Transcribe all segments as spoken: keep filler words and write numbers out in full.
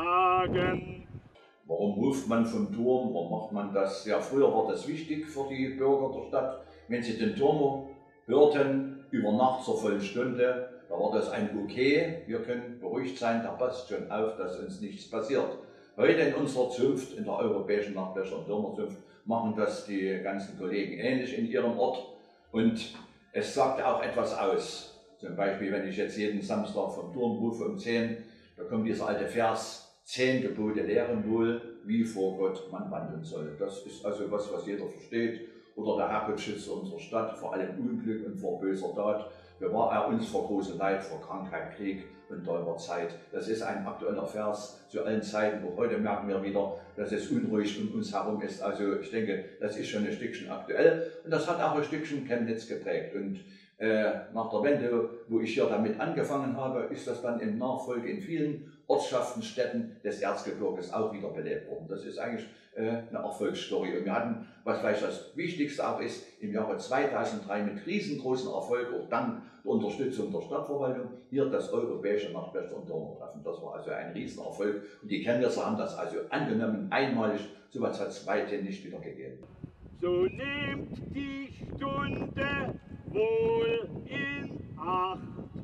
Tagen. Warum ruft man vom Turm? Warum macht man das? Ja, früher war das wichtig für die Bürger der Stadt. Wenn sie den Turm hörten, über Nacht zur vollen Stunde, da war das ein Okay. Wir können beruhigt sein, da passt schon auf, dass uns nichts passiert. Heute in unserer Zunft, in der Europäischen Nachtwächter- und Türmerzunft, machen das die ganzen Kollegen ähnlich in ihrem Ort. Und es sagt auch etwas aus. Zum Beispiel, wenn ich jetzt jeden Samstag vom Turm rufe um zehn, da kommt dieser alte Vers, zehn Gebote lehren wohl, wie vor Gott man wandeln soll. Das ist also was, was jeder versteht. Oder der Herrgott schützt unsere Stadt vor allem Unglück und vor böser Tat. Bewahre er uns vor großem Leid, vor Krankheit, Krieg und teurer Zeit. Das ist ein aktueller Vers zu allen Zeiten. Auch heute merken wir wieder, dass es unruhig um uns herum ist. Also ich denke, das ist schon ein Stückchen aktuell. Und das hat auch ein Stückchen Chemnitz geprägt. Und äh, nach der Wende, wo ich hier damit angefangen habe, ist das dann in Nachfolge in vielen Ortschaften, Städten des Erzgebirges auch wieder belebt worden. Das ist eigentlich äh, eine Erfolgsstory. Und wir hatten, was vielleicht das Wichtigste auch ist, im Jahre zweitausenddrei mit riesengroßem Erfolg, auch dank der Unterstützung der Stadtverwaltung, hier das Europäische Nachtwächter- und Türmertreffen. Das war also ein Riesenerfolg. Und die Chemnitzer haben das also angenommen, einmalig. So etwas hat es seitdem nicht wieder gegeben. So nehmt die Stunde wohl in Acht,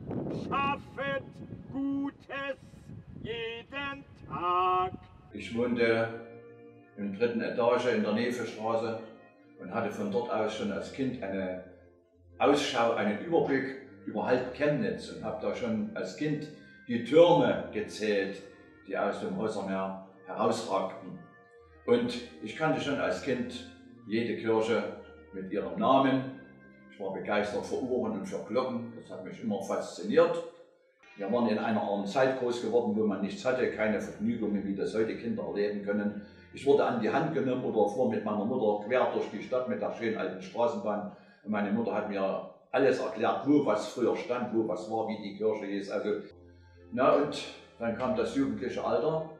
schaffet Gutes jeden Tag. Ich wohnte im dritten Etage in der Nevestraße und hatte von dort aus schon als Kind eine Ausschau, einen Überblick über halb Chemnitz und habe da schon als Kind die Türme gezählt, die aus dem Häusermeer herausragten. Und ich kannte schon als Kind jede Kirche mit ihrem Namen. Ich war begeistert für Uhren und für Glocken, das hat mich immer fasziniert. Wir waren in einer armen Zeit groß geworden, wo man nichts hatte, keine Vergnügungen, wie das heute Kinder erleben können. Ich wurde an die Hand genommen oder fuhr mit meiner Mutter quer durch die Stadt mit der schönen alten Straßenbahn. Und meine Mutter hat mir alles erklärt, wo was früher stand, wo was war, wie die Kirche hieß. Also, na und dann kam das jugendliche Alter.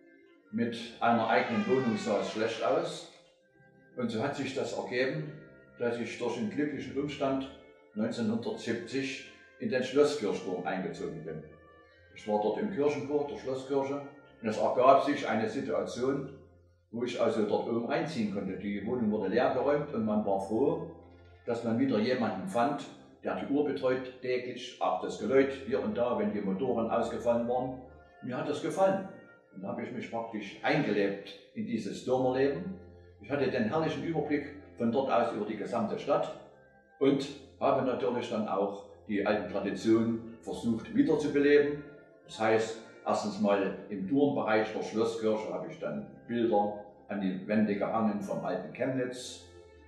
Mit einer eigenen Wohnung sah es schlecht aus. Und so hat sich das ergeben, dass ich durch einen glücklichen Umstand neunzehnhundertsiebzig in den Schlosskirchturm eingezogen bin. Ich war dort im Kirchenchor der Schlosskirche und es ergab sich eine Situation, wo ich also dort oben einziehen konnte. Die Wohnung wurde leer geräumt und man war froh, dass man wieder jemanden fand, der die Uhr betreut täglich, auch das Geläut hier und da, wenn die Motoren ausgefallen waren. Mir hat das gefallen. Und da habe ich mich praktisch eingelebt in dieses Türmerleben. Ich hatte den herrlichen Überblick von dort aus über die gesamte Stadt und habe natürlich dann auch die alten Traditionen versucht wiederzubeleben. Das heißt, erstens mal im Turmbereich der Schlosskirche habe ich dann Bilder an die Wände gehangen vom alten Chemnitz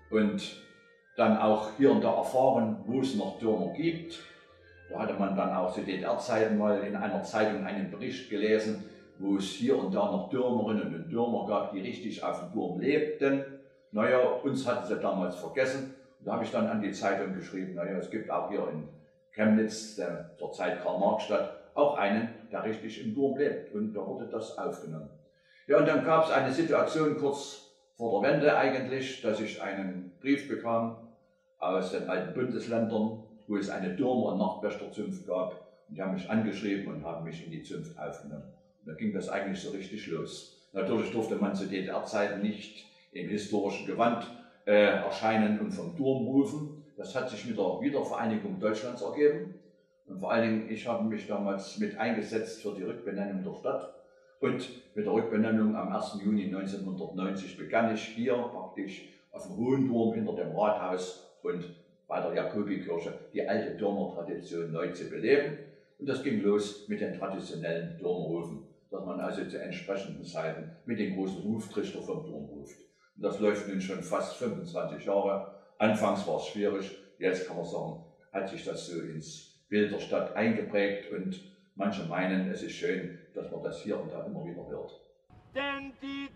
und dann auch hier und da erfahren, wo es noch Türmer gibt. Da hatte man dann auch zu D D R-Zeiten mal in einer Zeitung einen Bericht gelesen, wo es hier und da noch Türmerinnen und Türmer gab, die richtig auf dem Turm lebten. Naja, uns hatten sie damals vergessen. Da habe ich dann an die Zeitung geschrieben, naja, es gibt auch hier in Chemnitz, der, zur Zeit Karl-Marx-Stadt, auch einen, der richtig im Turm lebt. Und da wurde das aufgenommen. Ja, und dann gab es eine Situation kurz vor der Wende eigentlich, dass ich einen Brief bekam aus den alten Bundesländern, wo es eine Türmer- und Nachtwächterzunft gab. Und die haben mich angeschrieben und haben mich in die Zunft aufgenommen. Und da ging das eigentlich so richtig los. Natürlich durfte man zu D D R-Zeiten nicht im historischen Gewand äh, erscheinen und vom Turm rufen. Das hat sich mit der Wiedervereinigung Deutschlands ergeben. Und vor allen Dingen, ich habe mich damals mit eingesetzt für die Rückbenennung der Stadt. Und mit der Rückbenennung am ersten Juni neunzehnhundertneunzig begann ich hier praktisch auf dem Hohen Turm hinter dem Rathaus und bei der Jakobikirche die alte Türmertradition neu zu beleben. Und das ging los mit den traditionellen Turmrufen, dass man also zu entsprechenden Zeiten mit den großen Ruftrichter vom Turm ruft. Und das läuft nun schon fast fünfundzwanzig Jahre. Anfangs war es schwierig, jetzt kann man sagen, hat sich das so ins Bild der Stadt eingeprägt und manche meinen, es ist schön, dass man das hier und da immer wieder hört. Denn die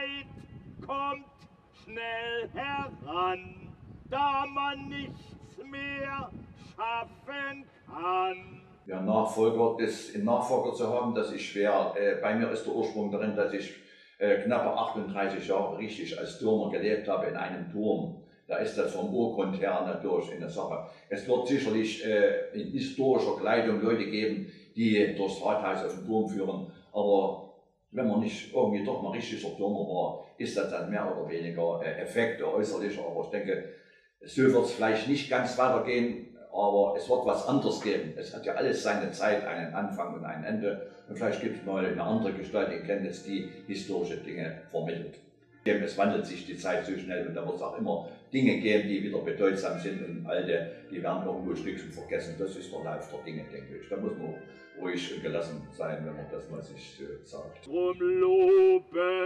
Zeit kommt schnell heran, da man nichts mehr schaffen kann. Ja, Nachfolger, das in Nachfolger zu haben, das ist schwer. Äh, bei mir ist der Ursprung darin, dass ich äh, knappe achtunddreißig Jahre richtig als Türmer gelebt habe in einem Turm. Da ist das vom Urgrund her natürlich eine Sache. Es wird sicherlich äh, in historischer Kleidung Leute geben, die durchs Rathaus auf den Turm führen, aber wenn man nicht irgendwie doch mal richtig auf Donner war, ist das dann mehr oder weniger äh, Effekte äußerlich. Aber ich denke, so wird es vielleicht nicht ganz weitergehen, aber es wird was anderes geben. Es hat ja alles seine Zeit, einen Anfang und ein Ende. Und vielleicht gibt es mal eine andere Gestalt in Chemnitz, die historische Dinge vermittelt. Es wandelt sich die Zeit so schnell und da wird es auch immer Dinge geben, die wieder bedeutsam sind und alte, die werden irgendwo ein Stückchen vergessen. Das ist der Lauf der Dinge, denke ich. Da muss man ruhig und gelassen sein, wenn man das mal sich so sagt. Drum loben